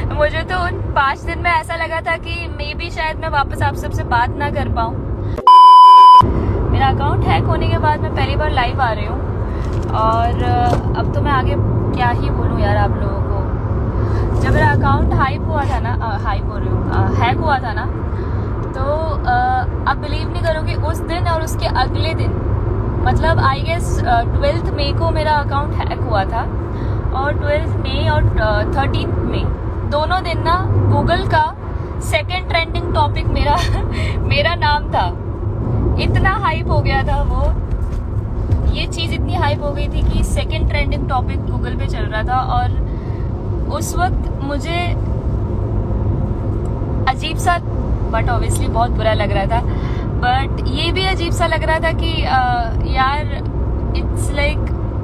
मुझे तो उन 5 दिन में ऐसा लगा था कि मे बी शायद मैं वापस आप सबसे बात ना कर पाऊँ। मेरा अकाउंट हैक होने के बाद मैं पहली बार लाइव आ रही हूँ और अब तो मैं आगे क्या ही बोलूँ यार आप लोगों को। जब मेरा अकाउंट हैक हुआ था ना तो आप बिलीव नहीं करोगे, उस दिन और उसके अगले दिन मतलब आई गेस 12 मई को मेरा अकाउंट हैक हुआ था और 12 मई और 13 मई दोनों दिन ना गूगल का सेकंड ट्रेंडिंग टॉपिक मेरा नाम था। इतना हाइप हो गया था वो, ये चीज इतनी हाइप हो गई थी कि सेकंड ट्रेंडिंग टॉपिक गूगल पे चल रहा था। और उस वक्त मुझे अजीब सा बट ऑब्वियसली बहुत बुरा लग रहा था, बट ये भी अजीब सा लग रहा था कि यार इट्स लाइक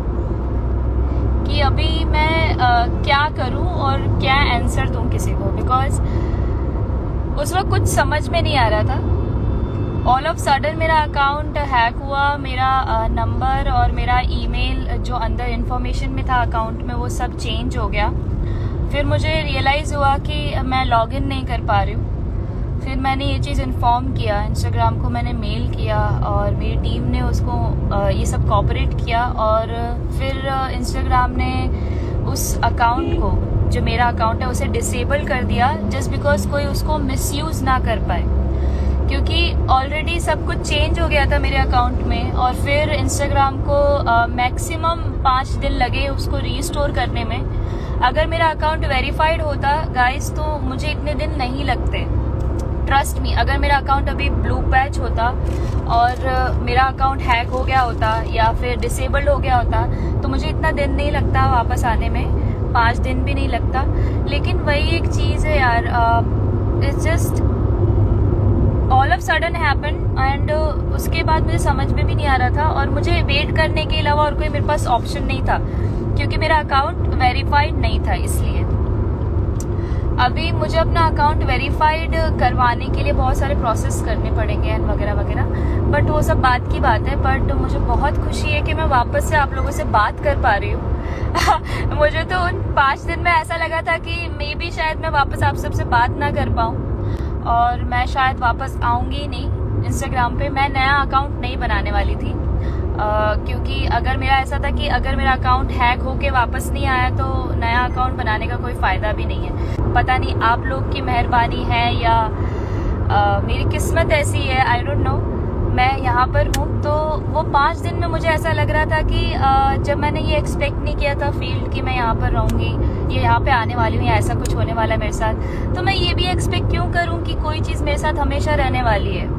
कि अभी मैं क्या करूं और क्या आंसर दूं किसी को, बिकॉज उस वक्त कुछ समझ में नहीं आ रहा था। ऑल ऑफ सडन मेरा अकाउंट हैक हुआ, मेरा नंबर और मेरा ईमेल जो अंदर इंफॉर्मेशन में था अकाउंट में वो सब चेंज हो गया। फिर मुझे रियलाइज हुआ कि मैं लॉगिन नहीं कर पा रही हूँ। फिर मैंने ये चीज़ इन्फॉर्म किया, इंस्टाग्राम को मैंने मेल किया और मेरी टीम ने उसको ये सब कोऑपरेट किया और फिर इंस्टाग्राम ने उस अकाउंट को जो मेरा अकाउंट है उसे डिसेबल कर दिया, जस्ट बिकॉज कोई उसको मिसयूज़ ना कर पाए, क्योंकि ऑलरेडी सब कुछ चेंज हो गया था मेरे अकाउंट में। और फिर इंस्टाग्राम को मैक्सिमम 5 दिन लगे उसको रीस्टोर करने में। अगर मेरा अकाउंट वेरीफाइड होता गाइस तो मुझे इतने दिन नहीं लगते, ट्रस्ट मी। अगर मेरा अकाउंट अभी ब्लू पैच होता और मेरा अकाउंट हैक हो गया होता या फिर डिसेबल्ड हो गया होता तो मुझे इतना दिन नहीं लगता वापस आने में, 5 दिन भी नहीं लगता। लेकिन वही एक चीज़ है यार, it's just all of sudden happen and उसके बाद मुझे समझ में भी नहीं आ रहा था और मुझे वेट करने के अलावा और कोई मेरे पास ऑप्शन नहीं था, क्योंकि मेरा अकाउंट वेरीफाइड नहीं था। इसलिए अभी मुझे अपना अकाउंट वेरीफाइड करवाने के लिए बहुत सारे प्रोसेस करने पड़ेंगे एंड वगैरह वगैरह, बट वो सब बात की बात है। बट मुझे बहुत खुशी है कि मैं वापस से आप लोगों से बात कर पा रही हूँ। मुझे तो उन 5 दिन में ऐसा लगा था कि मे बी शायद मैं वापस आप सबसे बात ना कर पाऊँ और मैं शायद वापस आऊँगी नहीं इंस्टाग्राम पे। मैं नया अकाउंट नहीं बनाने वाली थी, क्योंकि अगर मेरा ऐसा था कि अगर मेरा अकाउंट हैक होके वापस नहीं आया तो नया अकाउंट बनाने का कोई फ़ायदा भी नहीं है। पता नहीं आप लोग की मेहरबानी है या मेरी किस्मत ऐसी है, आई डोंट नो। मैं यहाँ पर हूँ तो वो 5 दिन में मुझे ऐसा लग रहा था कि जब मैंने ये एक्सपेक्ट नहीं किया था फील्ड कि मैं यहाँ पर रहूँगी, ये यहाँ पे आने वाली हूँ या ऐसा कुछ होने वाला है मेरे साथ, तो मैं ये भी एक्सपेक्ट क्यों करूँ कि कोई चीज़ मेरे साथ हमेशा रहने वाली है।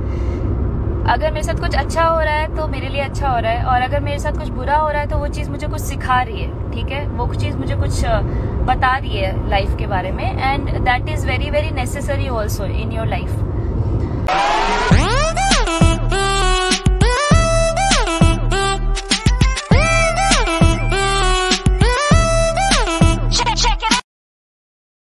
अगर मेरे साथ कुछ अच्छा हो रहा है तो मेरे लिए अच्छा हो रहा है, और अगर मेरे साथ कुछ बुरा हो रहा है तो वो चीज़ मुझे कुछ सिखा रही है, ठीक है, वो चीज़ मुझे कुछ बता रही है लाइफ के बारे में, and that is very very necessary also in your life.